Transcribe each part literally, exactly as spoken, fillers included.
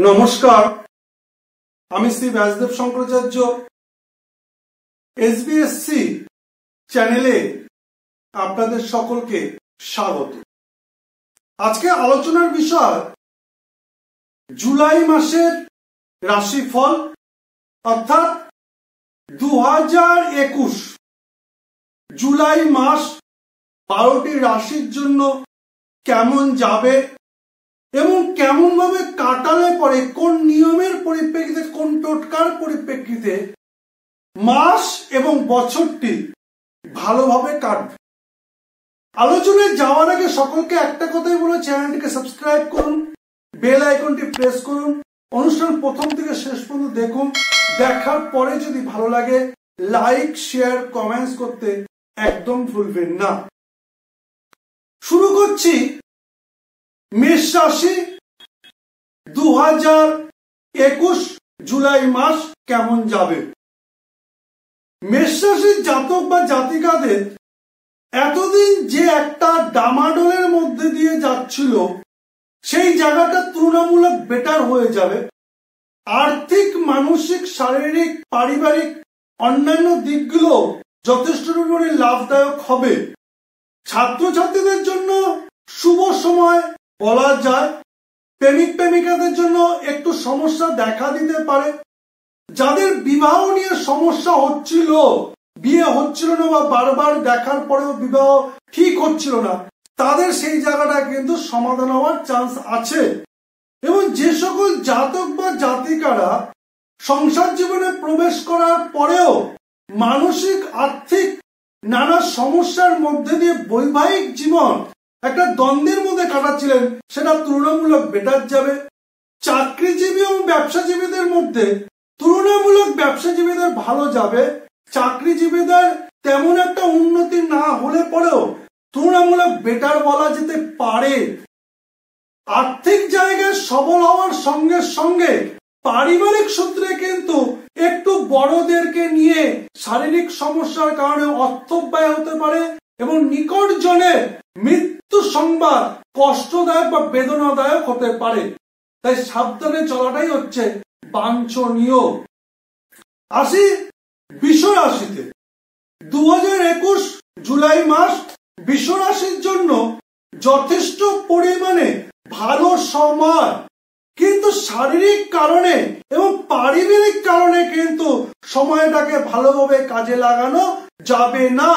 নমস্কার, আমি শ্রী ব্যাসদেব শঙ্করাচার্য এসবিএসসি চ্যানেলে আপনাদের সকলকে স্বাগত। আজকে আলোচনার বিষয় জুলাই মাসের রাশিফল অর্থাৎ দু হাজার একুশ জুলাই মাস বারোটি রাশির জন্য কেমন যাবে এবং কেমন ভাবে কাটালে পরে কোন নিয়মের পরিপ্রেক্ষিতে কোন টোটকার পরিপ্রেক্ষিতে মাস এবং বছরটি ভালোভাবে কাটবে। আলোচনায় যাওয়ার আগে সকলকে একটা কথাই বলে চ্যানেলটিকে সাবস্ক্রাইব করুন, বেল আইকনটি প্রেস করুন, অনুষ্ঠান প্রথম থেকে শেষ পর্যন্ত দেখুন। দেখার পরে যদি ভালো লাগে লাইক শেয়ার কমেন্টস করতে একদম ভুলবেন না। শুরু করছি মেষ রাশি দু হাজার একুশ জুলাই মাস কেমন যাবে। মেষ রাশির জাতক বা জাতিকাদের এতদিন যে একটা ডামাডোলের মধ্যে দিয়ে যাচ্ছিল সেই জায়গাটা তুলনামূলক বেটার হয়ে যাবে। আর্থিক, মানসিক, শারীরিক, পারিবারিক অন্যান্য দিকগুলো যথেষ্ট পরিমাণে লাভদায়ক হবে। ছাত্রছাত্রীদের জন্য শুভ সময় বলা যায়। প্রেমিক প্রেমিকাদের জন্য একটু সমস্যা দেখা দিতে পারে। যাদের বিবাহ নিয়ে সমস্যা হচ্ছিল, বিয়ে হচ্ছিল না বা বারবার দেখার পরেও বিবাহ ঠিক হচ্ছিল না, তাদের সেই জায়গাটা কিন্তু সমাধান হওয়ার চান্স আছে। এবং যে সকল জাতক বা জাতিকারা সংসার জীবনে প্রবেশ করার পরেও মানসিক, আর্থিক নানা সমস্যার মধ্যে দিয়ে বৈবাহিক জীবন একটা দ্বন্দ্বের মধ্যে কাটাচ্ছিলেন, সেটা তুলনামূলক বেটার যাবে। চাকরিজীবী এবং ব্যবসাজীবীদের মধ্যে তুলনামূলক ব্যবসাজীবীদের ভালো যাবে। চাকরিজীবীদের তেমন একটা উন্নতি না হলে পরেও তুলনামূলক বেটার বলা যেতে পারে। আর্থিক জায়গায় সবল হওয়ার সঙ্গে সঙ্গে পারিবারিক সূত্রে কিন্তু একটু বড়দেরকে নিয়ে শারীরিক সমস্যার কারণে অর্থব্যয় হতে পারে এবং নিকট জনের মৃত্যু সংবাদ কষ্টদায়ক বা বেদনাদায়ক হতে পারে। তাই সাবধানে চলাটাই হচ্ছে বাঞ্ছনীয়। আসি বৃষ রাশিতে দু হাজার একুশ জুলাই মাস বৃষ রাশির জন্য যথেষ্ট পরিমাণে ভালো সময়, কিন্তু শারীরিক কারণে এবং পারিবারিক কারণে কিন্তু সময়টাকে ভালোভাবে কাজে লাগানো যাবে না।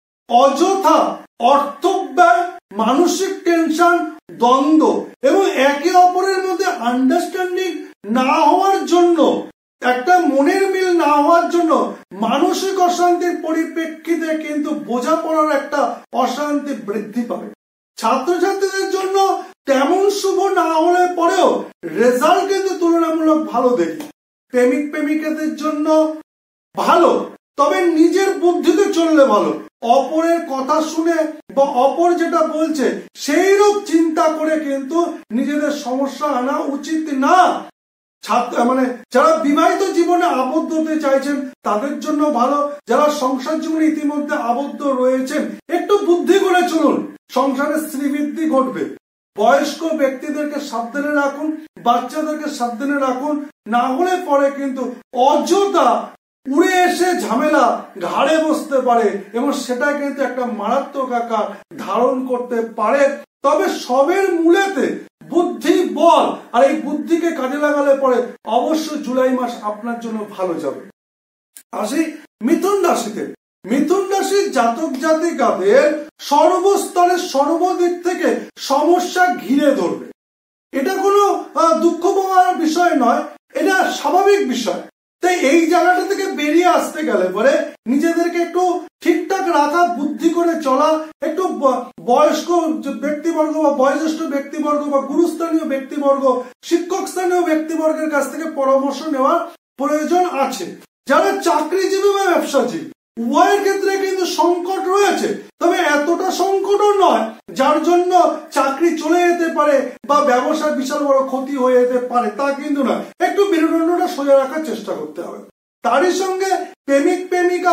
অযথা অর্থ ব্যয়, মানসিক টেনশন, দ্বন্দ্ব এবং একে অপরের মধ্যে আন্ডারস্ট্যান্ডিং না হওয়ার জন্য, একটা মনের মিল না হওয়ার জন্য মানসিক অশান্তির পরিপ্রেক্ষিতে কিন্তু বোঝাপড়ার একটা অশান্তি বৃদ্ধি পাবে। ছাত্রছাত্রীদের জন্য তেমন শুভ না হলে পরেও রেজাল্ট কিন্তু তুলনামূলক ভালো দেখি। প্রেমিক প্রেমিকাদের জন্য ভালো, তবে নিজের বুদ্ধিতে চললে ভালো। অপরের কথা শুনে বা অপর যেটা বলছে সেই রূপ চিন্তা করে কিন্তু নিজেদের সমস্যা আনা উচিত না। ছাত্র মানে যারা বিবাহিত জীবনে আবদ্ধ হতে চাইছেন তাদের জন্য ভালো। যারা সংসার জীবনে ইতিমধ্যে আবদ্ধ রয়েছেন একটু বুদ্ধি করে চলুন, সংসারে শ্রীবৃদ্ধি ঘটবে। বয়স্ক ব্যক্তিদেরকে সাবধানে রাখুন, বাচ্চাদেরকে সাবধানে রাখুন, না হলে পরে কিন্তু অযথা উড়ে এসে ঝামেলা ঘাড়ে বসতে পারে এবং সেটা কিন্তু একটা মারাত্মক আকার ধারণ করতে পারে। তবে সবের মূলেতে বুদ্ধি বল, আর এই বুদ্ধিকে কাজে লাগালে পরে অবশ্যই জুলাই মাস আপনার জন্য ভালো যাবে। আসি মিথুন রাশিতে। মিথুন রাশির জাতক জাতিকাদের সর্বস্তরে সর্বদিক থেকে সমস্যা ঘিরে ধরবে। এটা কোনো দুঃখ পাওয়ার বিষয় নয়, এটা স্বাভাবিক বিষয়। তাই এই জায়গাটা থেকে বেরিয়ে আসতে গেলে পরে নিজেদেরকে একটু ঠিকঠাক রাখা, বুদ্ধি করে চলা, একটু বয়স্ক ব্যক্তিবর্গ বা বয়োজ্যেষ্ঠ ব্যক্তিবর্গ বা গুরুস্থানীয় ব্যক্তিবর্গ, শিক্ষক স্থানীয় ব্যক্তিবর্গের কাছ থেকে পরামর্শ নেওয়ার প্রয়োজন আছে। যারা চাকরিজীবী বা ব্যবসাজীবী উভয়ের ক্ষেত্রে কিন্তু সংকট রয়েছে, তবে এতটা সংকটও নয় যার জন্য চাকরি চলে যেতে পারে বা ব্যবসার বিশাল বড় ক্ষতি হয়ে যেতে পারে, তা কিন্তু না। একটু মেরুদণ্ডটা সোজা রাখার চেষ্টা করতে হবে। তারই সঙ্গে প্রেমিক প্রেমিকা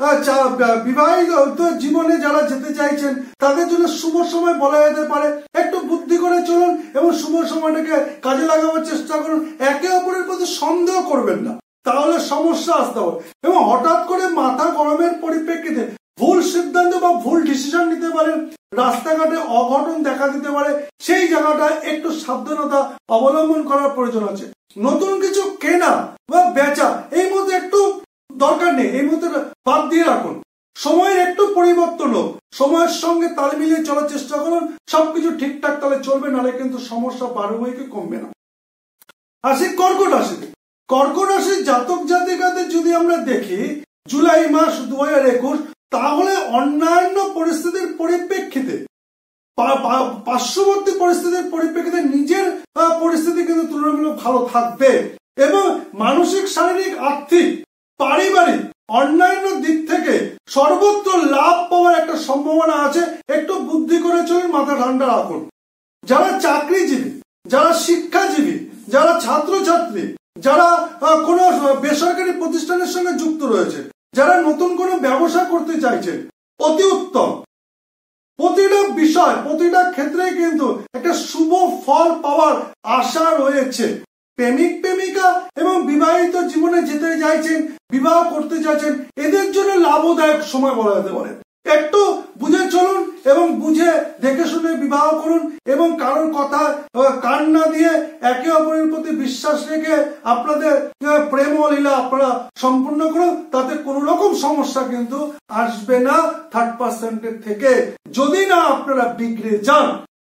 বিবাহিত জীবনে যারা যেতে চাইছেন তাদের জন্য শুভ সময় বলা যেতে পারে। একটু বুদ্ধি করে চলুন এবং শুভ সময়টাকে কাজে লাগাবার চেষ্টা করুন। একে অপরের প্রতি সন্দেহ করবেন না, তাহলে সমস্যা আসতে পারে। এবং হঠাৎ করে মাথা গরমের পরিপ্রেক্ষিতে ভুল সিদ্ধান্ত বা ভুল ডিসিশন নিতে পারেন, রাস্তাঘাটে অঘটন দেখা দিতে পারে। সেই জায়গাটায় একটু সাবধানতা অবলম্বন করার প্রয়োজন আছে। নতুন কিছু কেনা বা বেচা এই মধ্যে একটু দরকার নেই, এই মধ্যে বাদ দিয়ে রাখুন। সময়ের একটু পরিবর্তন হোক, সময়ের সঙ্গে তাল মিলিয়ে চলার চেষ্টা করুন, সবকিছু ঠিকঠাক তাহলে চলবে, নাহলে কিন্তু সমস্যা বারো বইকে কমবে না। আসি কর্কট রাশিতে। কর্কট রাশির জাতক জাতিকাদের যদি আমরা দেখি জুলাই মাস দু হাজার একুশ, তাহলে অন্যান্য পরিস্থিতির পরিপ্রেক্ষিতে পার্শ্ববর্তী পরিস্থিতির পরিপ্রেক্ষিতে নিজের পরিস্থিতি কিন্তু তুলনামূলক ভালো থাকবে এবং মানসিক, শারীরিক, আর্থিক, পারিবারিক অন্যান্য দিক থেকে সর্বত্র লাভ পাওয়ার একটা সম্ভাবনা আছে। একটু বুদ্ধি করে চলুন, মাথা ঠান্ডা রাখুন। যারা চাকরিজীবী, যারা শিক্ষাজীবী, যারা ছাত্রছাত্রী, যারা কোনো বেসরকারি প্রতিষ্ঠানের সঙ্গে যুক্ত রয়েছে, যারা নতুন কোনো ব্যবসা করতে চাইছেন, অতি উত্তম। প্রতিটা বিষয়, প্রতিটা ক্ষেত্রে কিন্তু একটা শুভ ফল পাওয়ার আশা রয়েছে। প্রেমিক প্রেমিকা এবং বিবাহিত জীবনে যেতে চাইছেন, বিবাহ করতে চাইছেন, এদের জন্য লাভদায়ক সময় বলা যেতে পারে। একটু বুঝে চলুন এবং বুঝে দেখে শুনে বিবাহ করুন এবং কারোর কথা কান না দিয়ে একে অপরের প্রতি বিশ্বাস রেখে আপনাদের প্রেম ও লীলা আপনারা সম্পূর্ণ করুন। তাতে কোন রকম সমস্যা কিন্তু আসবে না থার্ড পার্সেন্টের থেকে, যদি না আপনারা বিগড়ে যান।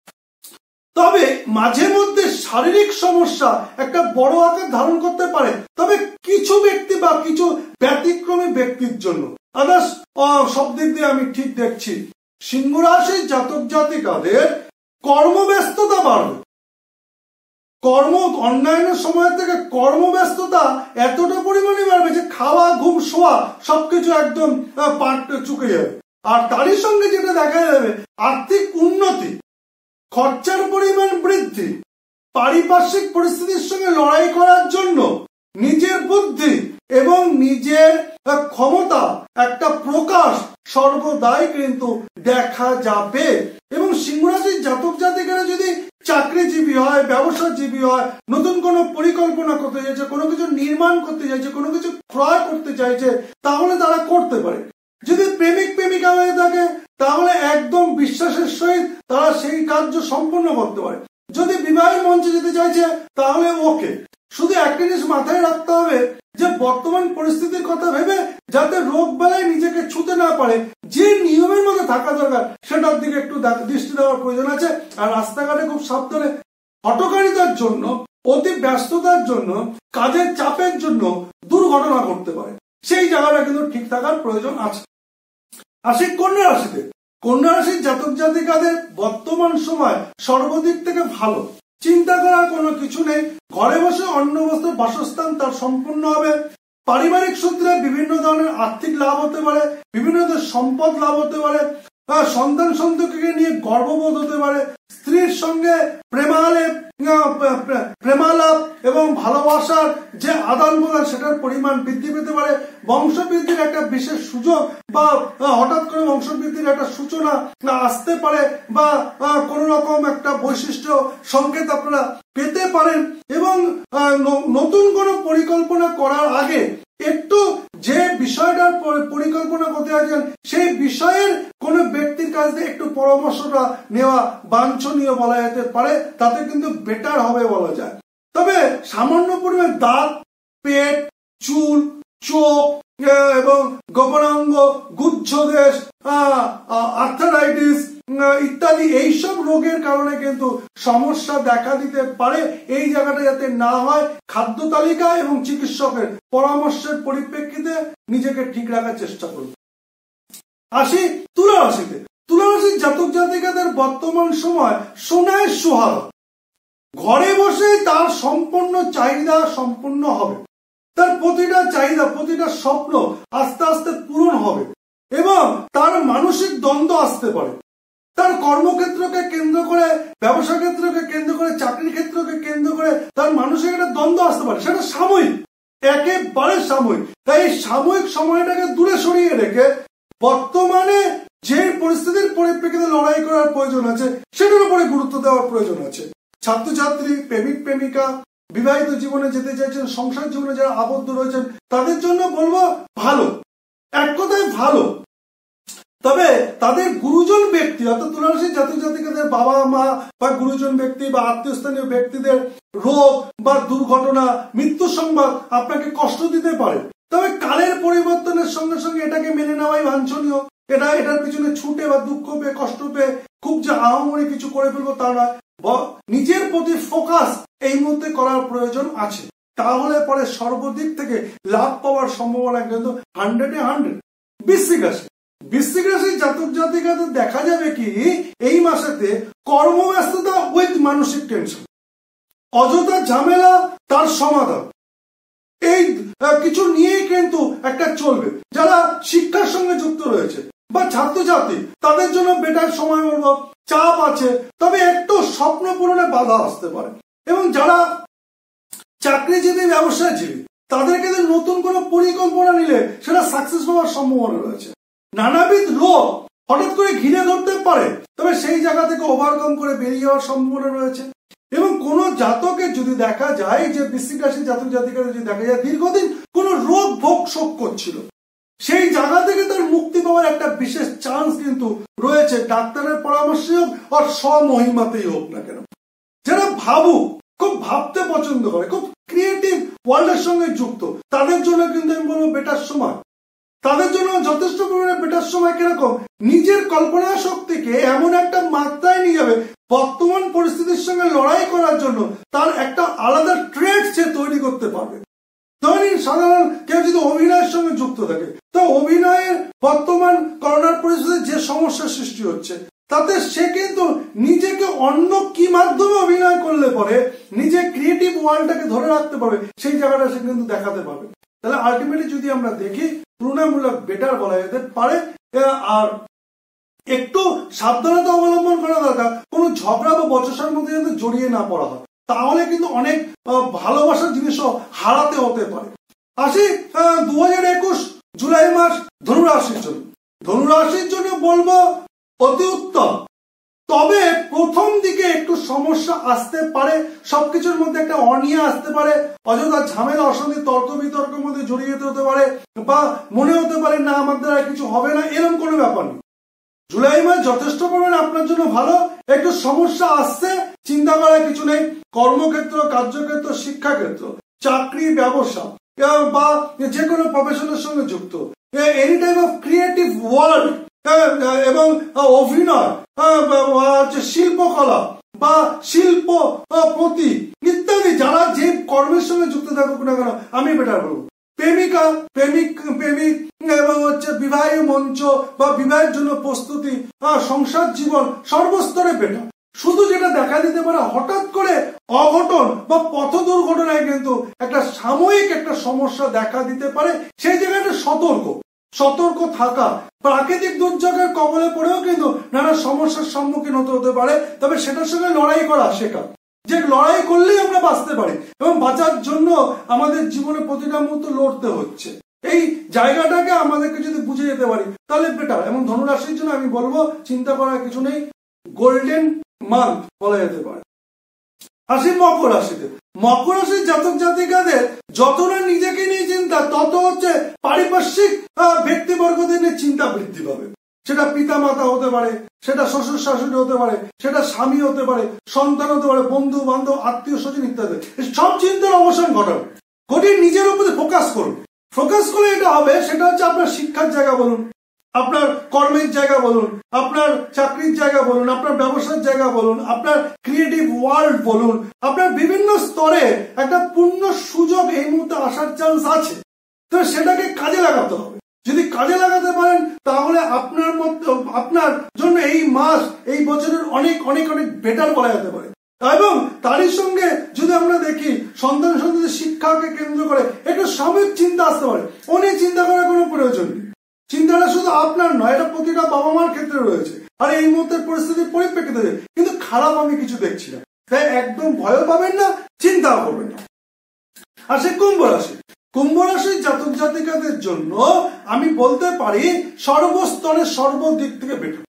তবে মাঝে মধ্যে শারীরিক সমস্যা একটা বড় আকার ধারণ করতে পারে, তবে কিছু ব্যক্তি বা কিছু ব্যতিক্রমী ব্যক্তির জন্য। আদার্স সব দিক দিয়ে আমি ঠিক দেখছি। সিংহ রাশির জাতক জাতিকাদের কর্মব্যস্ততা বাড়বে। কর্ম অন্যান্য সময় থেকে কর্মব্যস্ততা এতটা পরিমাণে বাড়বে যে খাওয়া, ঘুম, শোয়া সবকিছু একদম পাট চুকে যাবে। আর তারই সঙ্গে যেটা দেখা যাবে, আর্থিক উন্নতি, খরচার পরিমাণ বৃদ্ধি, পারিপার্শ্বিক পরিস্থিতির সঙ্গে লড়াই করার জন্য নিজের বুদ্ধি এবং নিজের ক্ষমতা একটা প্রকাশ সর্বদাই কিন্তু দেখা যাবে। এবং সিংহ রাশির জাতক জাতিকারা যদি চাকরিজীবী হয়, ব্যবসাজীবী হয়, নতুন কোনো পরিকল্পনা করতে চাইছে, কোনো কিছু নির্মাণ করতে চাইছে, কোনো কিছু ক্রয় করতে চাইছে, তাহলে তারা করতে পারে। যদি প্রেমিক প্রেমিকা হয়ে থাকে তাহলে একদম বিশ্বাসের সহিত তারা সেই কার্য সম্পন্ন করতে পারে। যদি বিবাহের মঞ্চে যেতে চাইছে তাহলে ওকে। শুধু একটা জিনিস মাথায় রাখতে হবে যে বর্তমান পরিস্থিতির কথা ভেবে যাতে রোগ বালাই নিজেকে ছুতে না পারে, যে নিয়মের মধ্যে থাকা দরকার সেটার দিকে একটু দৃষ্টি দেওয়ার প্রয়োজন আছে। আর রাস্তাঘাটে খুব সাবধানে, হটকারিতার জন্য, অতি ব্যস্ততার জন্য, কাজের চাপের জন্য দুর্ঘটনা ঘটতে পারে, সেই জায়গাটা কিন্তু ঠিক থাকার প্রয়োজন আছে। আসি কন্যা রাশিতে। কন্যা রাশির জাতক জাতিকাদের বর্তমান সময় সর্বদিক থেকে ভালো, চিন্তা করার কোনো কিছু নেই। ঘরে বসে অন্ন বস্ত্র বাসস্থান তার সম্পূর্ণ হবে। পারিবারিক সূত্রে বিভিন্ন ধরনের আর্থিক লাভ হতে পারে, বিভিন্ন ধরনের সম্পদ লাভ হতে পারে, সন্তান সন্ততিকে নিয়ে গর্ববোধ হতে পারে, স্ত্রীর সঙ্গে প্রেমালাপ প্রেমালাপ এবং ভালোবাসার যে আদান প্রদান সেটার পরিমাণ বৃদ্ধি পেতে পারে। বংশবৃদ্ধির একটা বিশেষ সুযোগ বা হঠাৎ করে বংশবৃদ্ধির একটা সূচনা আসতে পারে বা কোন রকম একটা বৈশিষ্ট্য সংকেত আপনারা পেতে পারেন। এবং নতুন কোনো পরিকল্পনা করার আগে একটু যে বিষয়টার পরিকল্পনা করতে আছেন সেই বিষয়ের কোন ব্যক্তির কাছ থেকে একটু পরামর্শটা নেওয়া বাঞ্ছনীয় বলা যেতে পারে, তাতে কিন্তু বেটার হবে বলা যায়। তবে সামান্য পরিমাণ দাঁত, পেট, চুল, চোখ এবং গোপনাঙ্গ, গুচ্ছদেশ, আর্থারাইটিস ইত্যাদি এইসব রোগের কারণে কিন্তু সমস্যা দেখা দিতে পারে। এই জায়গাটা যাতে না হয় খাদ্য তালিকা এবং চিকিৎসকের পরামর্শের পরিপ্রেক্ষিতে নিজেকে ঠিক রাখার চেষ্টা করুন। আসি তুলা রাশিতে। তুলা রাশির জাতক জাতিকাদের বর্তমান সময় সোনায় সোহাগা। ঘরে বসে তার সম্পূর্ণ চাহিদা সম্পূর্ণ হবে, তার প্রতিটা চাহিদা, প্রতিটা স্বপ্ন আস্তে আস্তে পূরণ হবে এবং তার মানসিক দ্বন্দ্ব আসতে পারে। তার কর্মক্ষেত্রকে কেন্দ্র করে, ব্যবসা ক্ষেত্রকে কেন্দ্র করে, চাকরির ক্ষেত্রকে কেন্দ্র করে তার মানসিক একটা দ্বন্দ্ব আসতে পারে। সেটা সাময়িক, একেবারে সাময়িক। তাই এই সাময়িক সময়টাকে দূরে সরিয়ে রেখে বর্তমানে যে পরিস্থিতির পরিপ্রেক্ষিতে লড়াই করার প্রয়োজন আছে সেটার উপরে গুরুত্ব দেওয়ার প্রয়োজন আছে। ছাত্রছাত্রী, প্রেমিক প্রেমিকা, বিবাহিত জীবনে যেতে চাইছেন, সংসার জীবনে যারা আবদ্ধ রয়েছেন তাদের জন্য বলবো ভালো, এক কথায় ভালো। তবে তাদের গুরুজন ব্যক্তি অর্থাৎ তুলা রাশির জাতক জাতিকাদের বাবা মা বা গুরুজন ব্যক্তি বা আত্মীয় স্থানীয় ব্যক্তিদের রোগ বা দুর্ঘটনা, মৃত্যু সংবাদ আপনাকে কষ্ট দিতে পারে। তবে কালের পরিবর্তনের সঙ্গে সঙ্গে এটাকে মেনে নেওয়াই বাঞ্ছনীয়। এটা এটার পিছনে ছুটে বা দুঃখ পেয়ে কষ্ট পেয়ে খুব যে আহামরি কিছু করে ফেলবো তা নয়, নিজের প্রতি ফোকাস এই মুহূর্তে করার প্রয়োজন আছে। তাহলে পরে সর্বদিক থেকে লাভ পাওয়ার সম্ভাবনা কিন্তু হান্ড্রেডে হান্ড্রেড। বৃশ্চিক রাশি, বৃশ্চিক রাশির জাতক জাতিকাদের দেখা যাবে কি এই মাসেতে কর্মব্যস্ততা উইথ মানসিক টেনশন, অযথা ঝামেলা তার সমাধান, এই কিছু নিয়েই কিন্তু একটা চলবে। যারা শিক্ষার সঙ্গে যুক্ত রয়েছে বা ছাত্রছাত্রী তাদের জন্য বেটার সময় বলবো চাপ আছে, তবে একটু স্বপ্ন পূরণে বাধা আসতে পারে। এবং যারা চাকরিজীবী, ব্যবসায়জীবী তাদেরকে নতুন কোনো পরিকল্পনা নিলে সেটা সাকসেস হওয়ার সম্ভাবনা রয়েছে। নানাবিধ রোগ হঠাৎ করে ঘিরে ধরতে পারে, তবে সেই জায়গা থেকে ওভারকাম করে বেরিয়ে যাওয়ার সম্ভাবনা রয়েছে। এবং কোন জাতকের যদি দেখা যায় যে বৃশ্চিক রাশির জাতক জাতিকাদের যদি দেখা যায় দীর্ঘদিন কোন রোগ ভোগ শোক করছিল, সেই জায়গা থেকে তার মুক্তি পাওয়ার একটা বিশেষ চান্স কিন্তু রয়েছে, ডাক্তারের পরামর্শে হোক আর স্বমহিমাতেই হোক না কেন। যারা ভাবুক, খুব ভাবতে পছন্দ করে, খুব ক্রিয়েটিভ ওয়ার্ল্ডের সঙ্গে যুক্ত, তাদের জন্য কিন্তু আমি বলবো বেটার সময়। তাদের জন্য যথেষ্ট পরিমাণে বেটার সময় কিরকম, নিজের কল্পনা শক্তিকে এমন একটা মাত্রায় নিয়ে যাবে বর্তমান পরিস্থিতির সঙ্গে লড়াই করার জন্য তার একটা আলাদা ট্রেড সে তৈরি করতে পারবে। ধরেন সাধারণ কেউ যদি অভিনয়ের সঙ্গে যুক্ত থাকে, তো অভিনয়ের বর্তমান করোনার পরিস্থিতিতে যে সমস্যার সৃষ্টি হচ্ছে তাতে সে কিন্তু নিজেকে অন্য কি মাধ্যমে অভিনয় করলে পরে নিজে ক্রিয়েটিভ ওয়ার্ল্ডটাকে ধরে রাখতে পারবে, সেই জায়গাটা সে কিন্তু দেখাতে পারবে। তাহলে আলটিমেটলি যদি আমরা দেখি তুলনামূলক বেটার বলা যেতে পারে। আর একটু সাবধানতা অবলম্বন করা দরকার, কোনো ঝগড়া বা বচসার মধ্যে যাতে জড়িয়ে না পড়া হয়, তাহলে কিন্তু অনেক ভালোবাসার জিনিসও হারাতে হতে পারে। আসি দু হাজার একুশ জুলাই মাস ধনুরাশির জন্য। ধনুরাশির জন্য বলবো অতি উত্তম, তবে প্রথম দিকে একটু সমস্যা আসতে পারে, সবকিছুর মধ্যে একটা অনিয়া আসতে পারে, অযথা ঝামেলা অশান্তি তর্ক বিতর্কের মধ্যে জড়িয়ে যেতে হতে পারে, বা মনে হতে পারে না আমার দ্বারা কিছু হবে না, এরকম কোনো ব্যাপার নেই। জুলাই মাস যথেষ্ট পরিমাণে আপনার জন্য ভালো। একটু সমস্যা আসছে, চিন্তা করার কিছু নেই। কর্মক্ষেত্র, কার্যক্ষেত্র, শিক্ষাক্ষেত্র, চাকরি, ব্যবসা বা যে কোনো প্রফেশনের সঙ্গে যুক্ত, any type of creative world এবং অভিনয়, শিল্পকলা বা শিল্প প্রতি ইত্যাদি যারা যে কর্মের সঙ্গে যুক্ত থাকুক না কেন আমি বেটার বলবো। প্রেমিকা, প্রেমিক, প্রেমিক এবং হচ্ছে বিবাহ মঞ্চ বা বিবাহের জন্য প্রস্তুতি, সংসার জীবন সর্বস্তরে বেটার। শুধু যেটা দেখা দিতে পারে হঠাৎ করে অঘটন বা পথ দুর্ঘটনায় কিন্তু একটা সাময়িক একটা সমস্যা দেখা দিতে পারে, সেই জায়গাটা সতর্ক সতর্ক থাকা। প্রাকৃতিক দুর্যোগের কবলে পড়েও কিন্তু নানা সমস্যার সম্মুখীন হতে হতে পারে, তবে সেটার সঙ্গে লড়াই করা শেখা, যে লড়াই করলেই আমরা বাঁচতে পারি এবং বাঁচার জন্য আমাদের জীবনে প্রতিটা মুহূর্ত লড়তে হচ্ছে। এই জায়গাটাকে আমাদেরকে যদি বুঝে যেতে পারি তাহলে বেটার। এবং ধনুরাশির জন্য আমি বলবো চিন্তা করার কিছু নেই, গোল্ডেন মান্থ বলা যেতে পারে। আসি মকর রাশিতে। মকর রাশির জাতক জাতিকাদের যত না নিজেকে নিয়ে চিন্তা, তত হচ্ছে পারিপার্শ্বিক ব্যক্তিবর্গদের নিয়ে চিন্তা বৃদ্ধি পাবে। সেটা পিতা মাতা হতে পারে, সেটা শ্বশুর শাশুড়ি হতে পারে, সেটা স্বামী হতে পারে, সন্তান হতে পারে, বন্ধু বান্ধব, আত্মীয় স্বজন ইত্যাদি। সব চিন্তার অবসান ঘটান, ঘটিয়ে নিজের উপরে ফোকাস করুন। ফোকাস করে এটা হবে, সেটা হচ্ছে আপনার শিক্ষার জায়গা বলুন, আপনার কর্মের জায়গা বলুন, আপনার চাকরির জায়গা বলুন, আপনার ব্যবসার জায়গা বলুন, আপনার ক্রিয়েটিভ ওয়ার্ল্ড বলুন, আপনার বিভিন্ন স্তরে একটা পূর্ণ সুযোগ এই মুহূর্তে আসার চান্স আছে। তো সেটাকে কাজে লাগাতে হবে। যদি কাজে লাগাতে পারেন তাহলে আপনার মধ্যে আপনার জন্য এই মাস, এই বছরের অনেক অনেক অনেক বেটার বলা যেতে পারে। এবং তারই সঙ্গে যদি আমরা দেখি সন্তান সন্তানের শিক্ষাকে কেন্দ্র করে একটু সাময়িক চিন্তা আসতে পারে, অনেক চিন্তা করার কোনো প্রয়োজন নেই। চিন্তাটা শুধু আপনার নয়, এটা প্রতিটা বাবা মার ক্ষেত্রে রয়েছে। আর এই মুহূর্তের পরিস্থিতির পরিপ্রেক্ষিতে কিন্তু খারাপ আমি কিছু দেখছি না, তাই একদম ভয় পাবেন না, চিন্তাও করবেন না। আর সে কুম্ভ রাশি। কুম্ভ রাশির জাতক জাতিকাদের জন্য আমি বলতে পারি সর্বস্তরে সর্বদিক থেকে বেটার।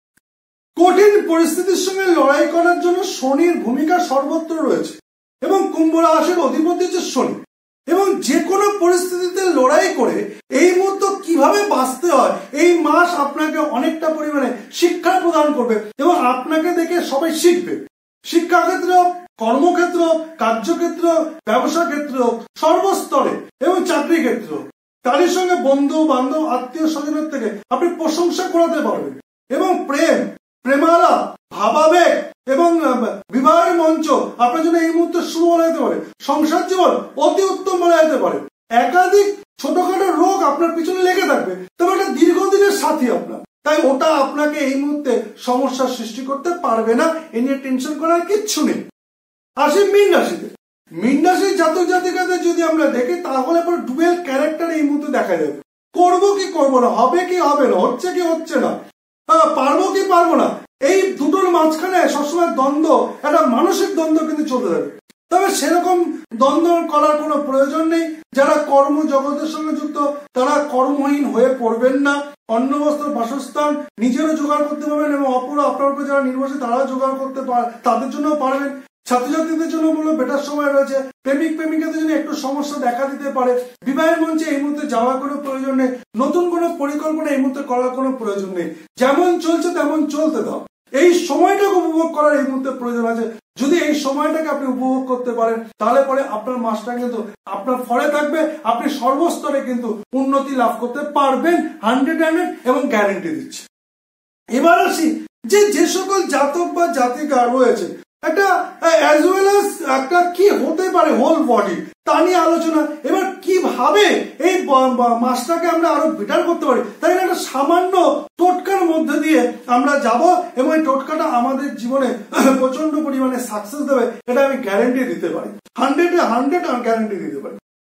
কঠিন পরিস্থিতির সঙ্গে লড়াই করার জন্য শনির ভূমিকা সর্বত্র রয়েছে এবং কুম্ভ রাশির অধিপতি যে শনি, এবং যে কোনো পরিস্থিতিতে লড়াই করে এই মুহূর্তে কিভাবে বাঁচতে হয় এই মাস আপনাকে অনেকটা পরিমাণে শিক্ষা প্রদান করবে এবং আপনাকে দেখে সবাই শিখবে। শিক্ষাক্ষেত্র, কর্মক্ষেত্র, কার্যক্ষেত্র, ব্যবসা ক্ষেত্র, সর্বস্তরে এবং চাকরি ক্ষেত্র, তারই সঙ্গে বন্ধু বান্ধব আত্মীয় স্বজনের থেকে আপনি প্রশংসা করাতে পারবেন এবং প্রেম, প্রেমালা, ভাবাবেগ এবং বিবাহের মঞ্চ আপনার জন্য এই মুহূর্তে শুভ বলা যেতে পারে। সংসার জীবন অতি উত্তম বলা যেতে পারে। একাধিক ছোটখাটো রোগ আপনার পিছনে লেগে থাকবে, তবে এটা দীর্ঘদিনের সাথী আপনার, তাই ওটা আপনাকে এই মুহূর্তে সমস্যার সৃষ্টি করতে পারবে না। এ নিয়ে টেনশন করার কিচ্ছু নেই। আসি মীন রাশিতে। মীন রাশির জাতক জাতিকাদের যদি আমরা দেখি তাহলে পরে ডুয়েল ক্যারেক্টার এই মুহূর্তে দেখা যাবে। করবো কি করবো না, হবে কি হবে না, হচ্ছে কি হচ্ছে না, পারবো কি পারবো না, এই দুটোর মাঝখানে সবসময় দ্বন্দ্ব, একটা মানসিক দ্বন্দ্ব কিন্তু চলতে থাকবে। তবে সেরকম দ্বন্দ্ব করার কোনো প্রয়োজন নেই। যারা কর্ম জগতের সঙ্গে যুক্ত তারা কর্মহীন হয়ে পড়বেন না। অন্ন বস্ত্র বাসস্থান নিজেরও জোগাড় করতে পারবেন এবং অপর আপনার উপর যারা নির্ভরশীল তারাও জোগাড় করতে পার তাদের জন্য পারবেন। ছাত্রছাত্রীদের জন্য বলবো বেটার সময় রয়েছে। প্রেমিক প্রেমিকাদের জন্য একটু সমস্যা দেখা দিতে পারে। বিবাহের মঞ্চে এই মুহূর্তে যাওয়ার কোনো প্রয়োজন নেই। নতুন কোনো পরিকল্পনা এই মুহূর্তে করার কোনো প্রয়োজন নেই। যেমন চলছে তেমন চলতে দাও। এই সময়টাকে উপভোগ করার এই মুহূর্তে প্রয়োজন আছে। যদি এই সময়টাকে আপনি উপভোগ করতে পারেন তাহলে পরে আপনার মাসটা কিন্তু আপনার ফলে থাকবে। আপনি সর্বস্তরে কিন্তু উন্নতি লাভ করতে পারবেন, হান্ড্রেড হান্ড্রেড এবং গ্যারেন্টি দিচ্ছে। এবার আসি যে যে সকল জাতক বা জাতিকা রয়েছে একটা অ্যাজ ওয়েল অ্যাজ একটা কি হতে পারে হোল বডি তা নিয়ে আলোচনা। এবার কিভাবে এই মাসটাকে আমরা আরো বেটার করতে পারি তাই একটা সামান্য টোটকার মধ্যে দিয়ে আমরা যাব এবং এই টোটকাটা আমাদের জীবনে প্রচন্ড পরিমাণে সাকসেস দেবে, এটা আমি গ্যারেন্টি দিতে পারি, হান্ড্রেড হান্ড্রেড গ্যারেন্টি দিতে পারি।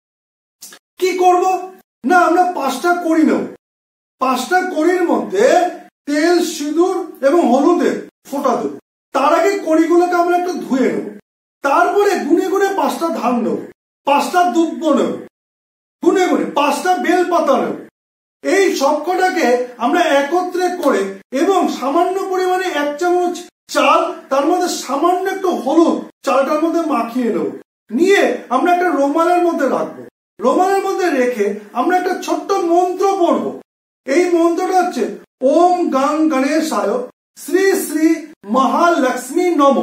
কি করব না, আমরা পাঁচটা করি নেব। পাঁচটা কড়ির মধ্যে তেল, সিঁদুর এবং হলুদের ফোঁটা দেবো। তার আগে কড়িগুলোকে আমরা একটু ধুয়ে নেব। তারপরে গুনে গুনে পাঁচটা ধান নেব, পাঁচটা দুব্ব নেব, গুনে গুনে পাঁচটা বেল পাতা নেব। এই সবকটাকে আমরা একত্রে করে এবং সামান্য পরিমাণে এক চামচ চাল, তার মধ্যে সামান্য একটু হলুদ চালটার মধ্যে মাখিয়ে নেব। নিয়ে আমরা একটা রুমালের মধ্যে রাখবো। রুমালের মধ্যে রেখে আমরা একটা ছোট্ট মন্ত্র পড়বো। এই মন্ত্রটা হচ্ছে ওম গাং গণেশায় শ্রী শ্রী মহালক্ষ্মী নম।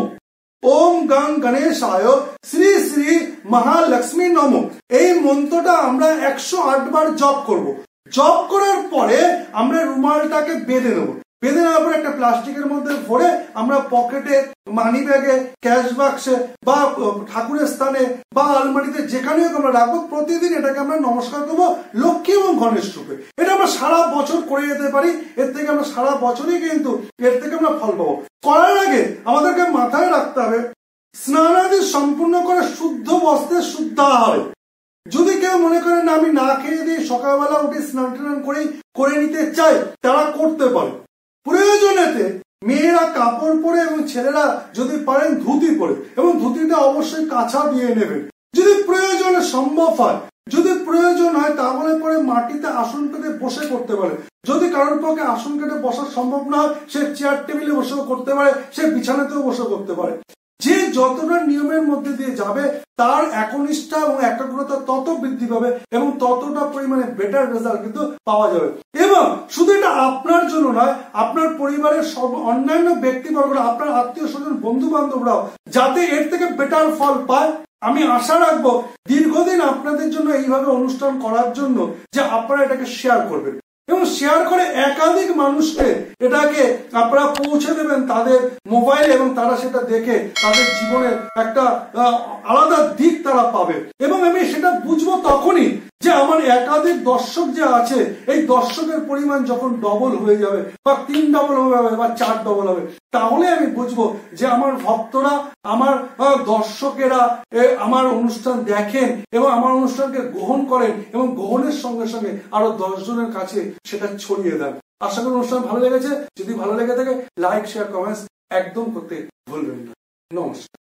ওম গাং গণেশায় শ্রী শ্রী মহালক্ষ্মী নম। এই মন্ত্রটা আমরা একশো আট বার জপ করব। জপ করার পরে আমরা রুমালটাকে বেঁধে নেব। বেঁধে নেওয়ার পরে একটা প্লাস্টিকের মধ্যে ভরে আমরা পকেটে, মানি ব্যাগে, ক্যাশ বাক্সে বা ঠাকুরের স্থানে বা আলমারিতে যেখানে হোক আমরা রাখবো। প্রতিদিন এটাকে আমরা নমস্কার করবো লক্ষ্মী এবং গণেশ রূপে। এটা আমরা সারা বছর করে যেতে পারি। এর থেকে আমরা সারা বছরই কিন্তু এর থেকে আমরা ফল পাবো। করার আগে আমাদেরকে মাথায় রাখতে হবে স্নানাদি সম্পূর্ণ করে শুদ্ধ বস্ত্রে শুদ্ধ আহারে। যদি কেউ মনে করেন না আমি না খেয়ে দিয়ে সকালবেলা উঠে স্নান টান করে করে নিতে চাই তারা করতে পারে। প্রয়োজনেতে মেয়েরা কাপড় পরে এবং ছেলেরা যদি পারেন ধুতি পরে এবং ধুতিটা অবশ্যই কাঁচা দিয়ে নেবেন। যদি প্রয়োজনে সম্ভব হয়, যদি প্রয়োজন হয় তাহলে পরে মাটিতে আসন পেতে বসে করতে পারে। যদি কারোর পক্ষে আসন কেটে বসা সম্ভব না হয় সে চেয়ার টেবিলে বসেও করতে পারে, সে বিছানাতেও বসে করতে পারে। যে যতটা নিয়মের মধ্যে দিয়ে যাবে তার একনিষ্ঠা এবং একাগ্রতা তত বৃদ্ধি পাবে এবং ততটা পরিমাণে বেটার রেজাল্ট কিন্তু পাওয়া যাবে। এবং শুধু এটা আপনার জন্য নয়, আপনার পরিবারের সব অন্যান্য ব্যক্তিবর্গরা, আপনার আত্মীয় স্বজন, বন্ধু বান্ধবরাও যাতে এর থেকে বেটার ফল পায়। আমি আশা রাখবো দীর্ঘদিন আপনাদের জন্য এইভাবে অনুষ্ঠান করার জন্য যে আপনারা এটাকে শেয়ার করবেন এবং শেয়ার করে একাধিক মানুষকে এটাকে আপনারা পৌঁছে দেবেন তাদের মোবাইলে এবং তারা সেটা দেখে তাদের জীবনের একটা আলাদা দিক তারা পাবে। এবং আমি সেটা বুঝবো তখনই যে আমার একাধিক দর্শক যে আছে এই দর্শকের পরিমাণ যখন ডবল হয়ে যাবে বা তিন ডবল হবে বা চার ডবল হবে, তাহলে আমি বুঝবো যে আমার ভক্তরা, আমার দর্শকেরা আমার অনুষ্ঠান দেখেন এবং আমার অনুষ্ঠানকে গ্রহণ করেন এবং গ্রহণের সঙ্গে সঙ্গে আরো দশ জনের কাছে সেটা ছড়িয়ে দেন। আশা করি অনুষ্ঠান ভালো লেগেছে। যদি ভালো লেগে থাকে লাইক, শেয়ার, কমেন্টস একদম করতে ভুলবেন না। নমস্কার।